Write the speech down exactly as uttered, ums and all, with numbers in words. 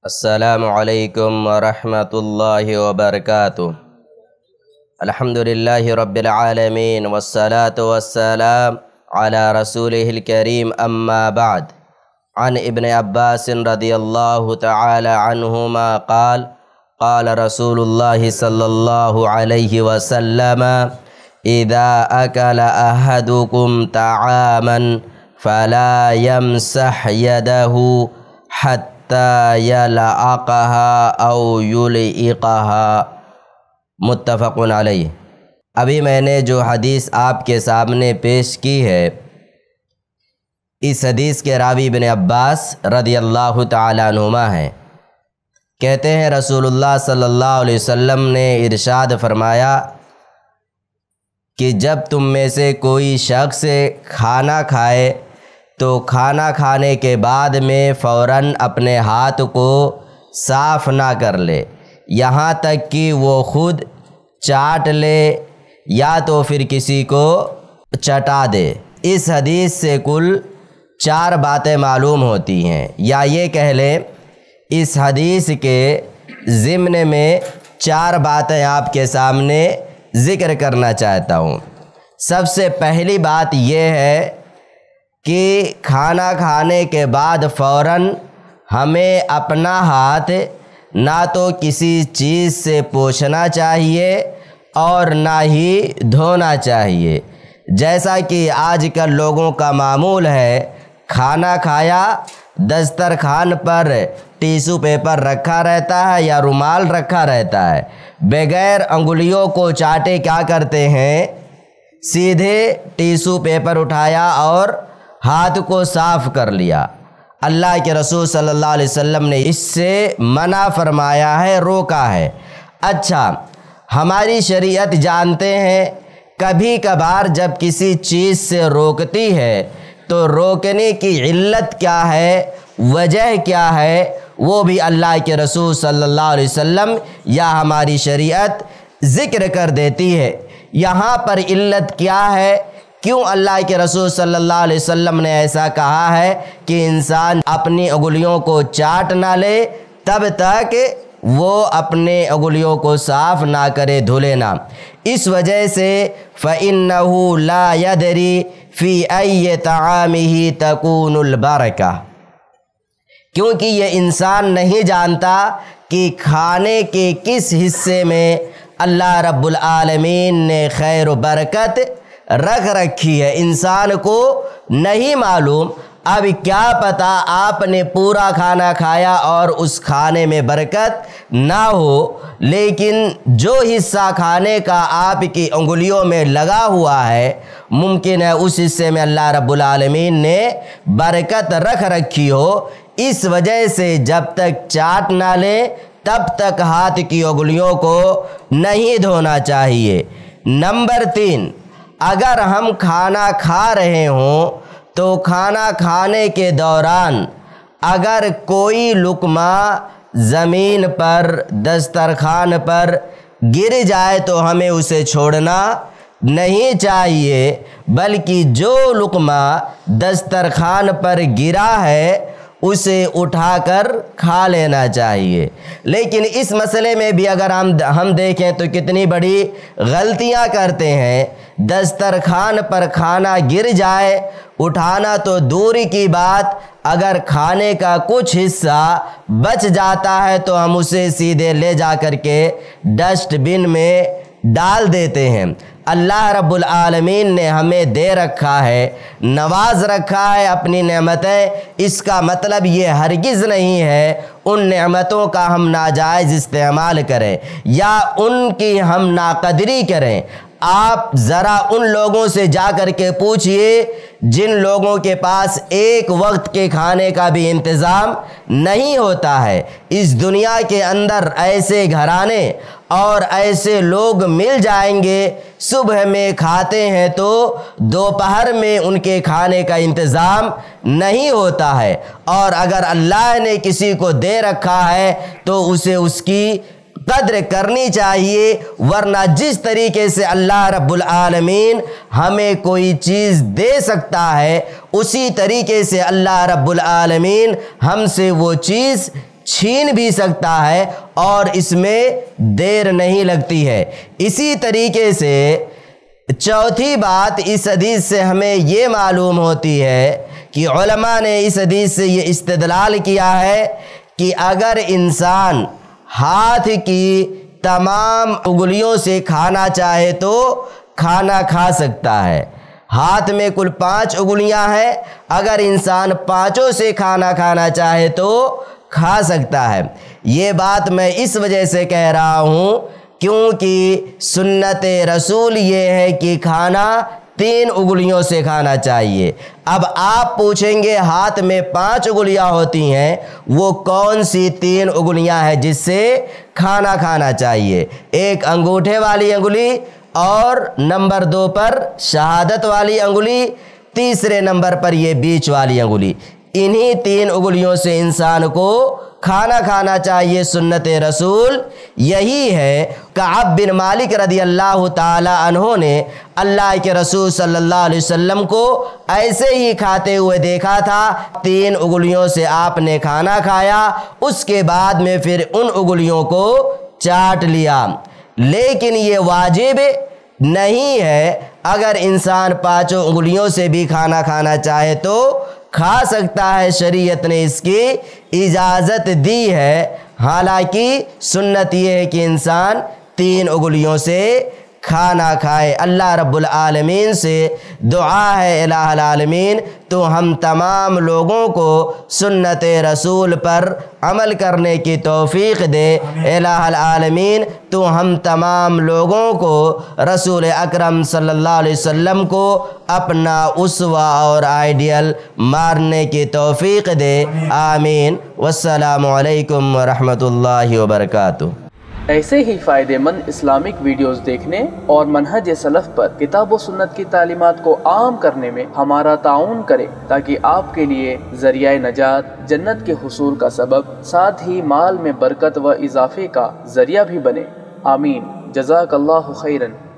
السلام علیکم ورحمۃ اللہ وبرکاتہ۔ الحمدللہ رب العالمین والصلاة والسلام علی رسولہ الکریم، اما بعد۔ عن ابن عباس رضی اللہ تعالی عنہما قال قال رسول اللہ صلی اللہ علیہ وسلم اذا اکل احدکم طعاما فلا یمسح یدہ حتی یلعقها او یلعقها، متفق علیہ۔ ابھی میں نے جو حدیث آپ کے سامنے پیش کی ہے، اس حدیث کے راوی ابن عباس رضی اللہ تعالی عنہما ہیں۔ کہتے ہیں رسول اللہ صلی اللہ علیہ وسلم نے ارشاد فرمایا کہ جب تم میں سے کوئی شخص کھانا کھائے تو کھانا کھانے کے بعد میں فوراً اپنے ہاتھ کو صاف نہ کر لے، یہاں تک کہ وہ خود چاٹ لے یا تو پھر کسی کو چٹا دے۔ اس حدیث سے کل چار باتیں معلوم ہوتی ہیں، یا یہ کہہ لیں اس حدیث کے ضمن میں چار باتیں آپ کے سامنے ذکر کرنا چاہتا ہوں۔ سب سے پہلی بات یہ ہے کہ کھانا کھانے کے بعد فوراً ہمیں اپنا ہاتھ نہ تو کسی چیز سے پوچھنا چاہیے اور نہ ہی دھونا چاہیے، جیسا کہ آج کل لوگوں کا معمول ہے۔ کھانا کھایا، دسترخوان پر ٹیشو پیپر رکھا رہتا ہے یا رومال رکھا رہتا ہے، بغیر انگلیوں کو چاٹے کیا کرتے ہیں، سیدھے ٹیشو پیپر اٹھایا اور ہاتھ کو صاف کر لیا۔ اللہ کے رسول صلی اللہ علیہ وسلم نے اس سے منع فرمایا ہے، روکا ہے۔ اچھا، ہماری شریعت جانتے ہیں کبھی کبھار جب کسی چیز سے روکتی ہے تو روکنے کی علت کیا ہے، وجہ کیا ہے، وہ بھی اللہ کے رسول صلی اللہ علیہ وسلم یا ہماری شریعت ذکر کر دیتی ہے۔ یہاں پر علت کیا ہے، کیوں اللہ کے رسول صلی اللہ علیہ وسلم نے ایسا کہا ہے کہ انسان اپنی انگلیوں کو چاٹ نہ لے تب تک وہ اپنے انگلیوں کو صاف نہ کرے، دھلے نہ؟ اس وجہ سے فَإِنَّهُ لَا يَدْرِي فِي أَيِّ طَعَامِهِ تَكُونُ الْبَرَكَةُ، کیونکہ یہ انسان نہیں جانتا کہ کھانے کے کس حصے میں اللہ رب العالمین نے خیر و برکت رکھ رکھی ہے، انسان کو نہیں معلوم۔ اب کیا پتہ آپ نے پورا کھانا کھایا اور اس کھانے میں برکت نہ ہو، لیکن جو حصہ کھانے کا آپ کی انگلیوں میں لگا ہوا ہے ممکن ہے اس حصے میں اللہ رب العالمین نے برکت رکھ رکھی ہو۔ اس وجہ سے جب تک چاٹ نہ لیں تب تک ہاتھ کی انگلیوں کو نہیں دھونا چاہیے۔ نمبر تین، اگر ہم کھانا کھا رہے ہوں تو کھانا کھانے کے دوران اگر کوئی لقمہ زمین پر، دسترخوان پر گر جائے تو ہمیں اسے چھوڑنا نہیں چاہیے، بلکہ جو لقمہ دسترخوان پر گرا ہے اسے اٹھا کر کھا لینا چاہیے۔ لیکن اس مسئلے میں بھی اگر ہم ہم دیکھیں تو کتنی بڑی غلطیاں کرتے ہیں۔ دسترخوان پر کھانا گر جائے، اٹھانا تو دور کی بات، اگر کھانے کا کچھ حصہ بچ جاتا ہے تو ہم اسے سیدھے لے جا کر کے ڈسٹ بن میں ڈال دیتے ہیں۔ اللہ رب العالمین نے ہمیں دے رکھا ہے، نواز رکھا ہے اپنی نعمتیں، اس کا مطلب یہ ہرگز نہیں ہے ان نعمتوں کا ہم ناجائز استعمال کریں یا ان کی ہم ناقدری کریں۔ آپ ذرا ان لوگوں سے جا کر کے پوچھئے جن لوگوں کے پاس ایک وقت کے کھانے کا بھی انتظام نہیں ہوتا ہے۔ اس دنیا کے اندر ایسے گھرانے اور ایسے لوگ مل جائیں گے، صبح میں کھاتے ہیں تو دوپہر میں ان کے کھانے کا انتظام نہیں ہوتا ہے، اور اگر اللہ نے کسی کو دے رکھا ہے تو اسے اس کی قدر کرنی چاہیے، ورنہ جس طریقے سے اللہ رب العالمین ہمیں کوئی چیز دے سکتا ہے اسی طریقے سے اللہ رب العالمین ہم سے وہ چیز چھین بھی سکتا ہے اور اس میں دیر نہیں لگتی ہے۔ اسی طریقے سے چوتھی بات اس حدیث سے ہمیں یہ معلوم ہوتی ہے کہ علماء نے اس حدیث سے یہ استدلال کیا ہے کہ اگر انسان ہاتھ کی تمام انگلیوں سے کھانا چاہے تو کھانا کھا سکتا ہے۔ ہاتھ میں کل پانچ انگلیاں ہیں، اگر انسان پانچوں سے کھانا کھانا چاہے تو کھا سکتا ہے۔ یہ بات میں اس وجہ سے کہہ رہا ہوں کیونکہ سنت رسول یہ ہے کہ کھانا تین انگلیوں سے کھانا چاہیے۔ اب آپ پوچھیں گے ہاتھ میں پانچ انگلیاں ہوتی ہیں، وہ کون سی تین انگلیاں ہیں جس سے کھانا کھانا چاہیے؟ ایک انگوٹھے والی انگلی، اور نمبر دو پر شہادت والی انگلی، تیسرے نمبر پر یہ بیچ والی انگلی۔ انہی تین انگلیوں سے انسان کو کھانا کھانا چاہیے۔ سنت رسول یہی ہے۔ کعب بن مالک رضی اللہ تعالی عنہ نے اللہ کے رسول صلی اللہ علیہ وسلم کو ایسے ہی کھاتے ہوئے دیکھا تھا، تین انگلیوں سے آپ نے کھانا کھایا، اس کے بعد میں پھر ان انگلیوں کو چاٹ لیا۔ لیکن یہ واجب نہیں ہے، اگر انسان پانچوں انگلیوں سے بھی کھانا کھانا چاہے تو کھا سکتا ہے، شریعت نے اس کی اجازت دی ہے۔ حالانکہ سنت یہ ہے کہ انسان تین انگلیوں سے کھانا کھائے۔ اللہ رب العالمین سے دعا ہے الہ العالمین تو ہم تمام لوگوں کو سنت رسول پر عمل کرنے کی توفیق دے۔ الہ العالمین تو ہم تمام لوگوں کو رسول اکرم صلی اللہ علیہ وسلم کو اپنا اسوہ اور آئیڈیل ماننے کی توفیق دے۔ آمین۔ والسلام علیکم ورحمۃ اللہ وبرکاتہ۔ ایسے ہی فائدہ مند اسلامک ویڈیوز دیکھنے اور منہج سلف پر کتاب و سنت کی تعلیمات کو عام کرنے میں ہمارا تعاون کریں تاکہ آپ کے لیے ذریعہ نجات، جنت کے حصول کا سبب، ساتھ ہی مال میں برکت و اضافے کا ذریعہ بھی بنے۔ آمین۔ جزاک اللہ خیرن۔